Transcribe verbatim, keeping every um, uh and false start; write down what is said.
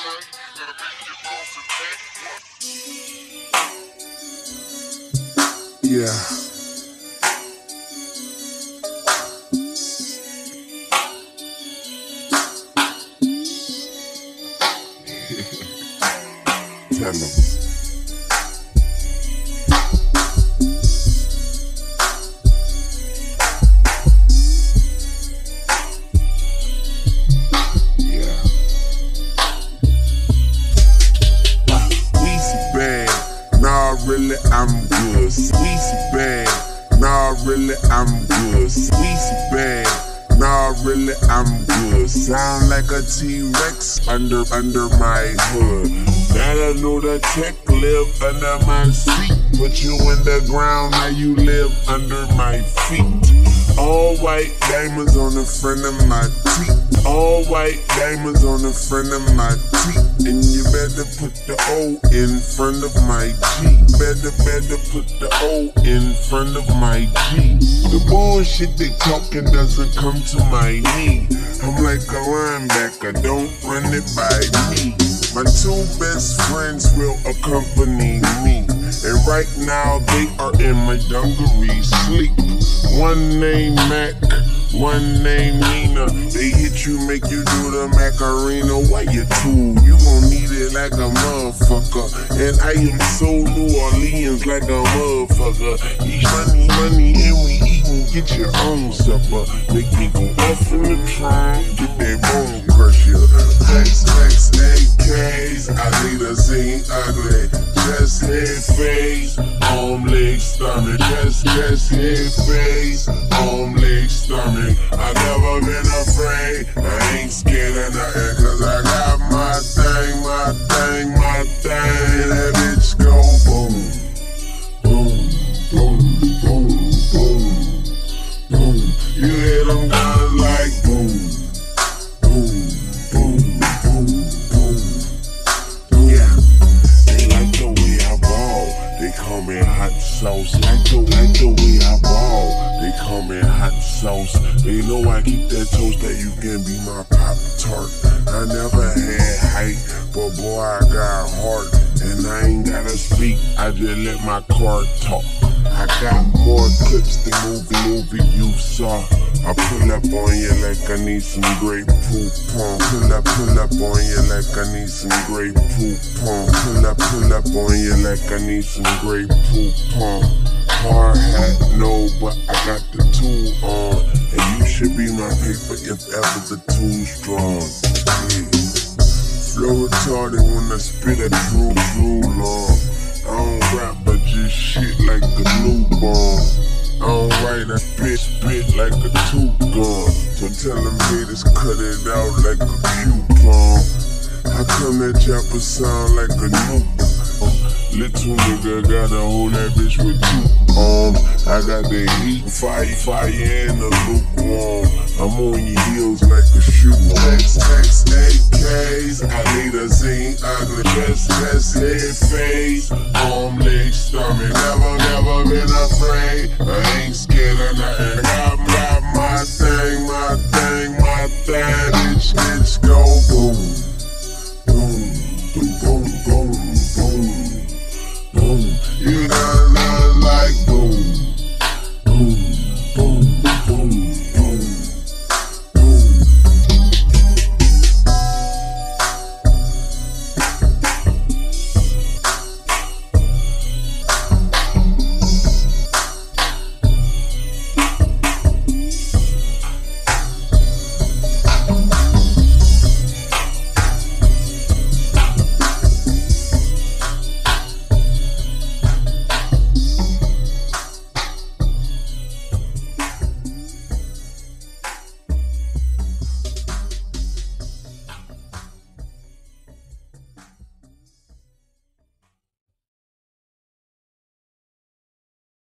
Yeah. Tell them. Yeah. Weezy bad, nah really I'm good. Weezy bad, nah really I'm good. Weezy bad, nah really I'm good. Sound like a T-Rex under under my hood. Gotta know the tech live under my seat. Put you in the ground, now you live under my feet. All white diamonds on the front of my teeth. All white diamonds on the front of my teeth. And you better put the O in front of my G. Better, better put the O in front of my G. The bullshit they talking doesn't come to my knee. I'm like a linebacker, don't run it by me. My two best friends will accompany me. And right now they are in my dungarees sleep. One named Mac, one named Nina. They hit you, make you do the Macarena. Why you too? You gon' need it like a motherfucker. And I am so New Orleans like a motherfucker. Eat money, money, and we eatin', get your own supper. Make me go off in the trunk, get that bone crusher. X X A Ks, I need a scene ugly. Chest, head, face, arm, leg, stomach. Chest, chest, head, face, arm, leg, stomach. I never been afraid, I ain't scared of nothing. Cause I got my thing, my thing, my thing. That bitch go boom, boom, boom, boom, boom, boom. You hear them guns like boom, boom, boom, boom, boom, boom. Yeah, they like the way I ball. They call me hot sauce. Like the, like the way I ball. They call me hot sauce. They know I keep that toast that you can be my Pop-Tart. I never had height, but boy I got heart. And I ain't gotta speak, I just let my car talk. I got more clips than movie, movie you saw. I pull up on you like I need some great poop pong. Pull up, pull up on you like I need some great poop pong. Pull up, pull up on you like I need some great poop pong. Hard hat, no, but I got the tool on. And you should be my paper if ever the tool's strong. Yeah. Flow retarded when I spit a true, true long. I don't rap, but just shit like a newborn. I don't write, I spit, spit like a tooth gun. So tell them haters cut it out like a coupon. How come that chopper sound like a nuke? Little nigga gotta hold that bitch with two arms. I got the heat, fire, fire, and the lukewarm. I'm on your heels like a shoe. X X A Ks, I need a zine ugly. Chest, chest, head, face, arm, leg, stomach. Never, never been afraid. I ain't scared of nothing. Got, got my thing, my thing, my thing. Bitch, bitch, go boom.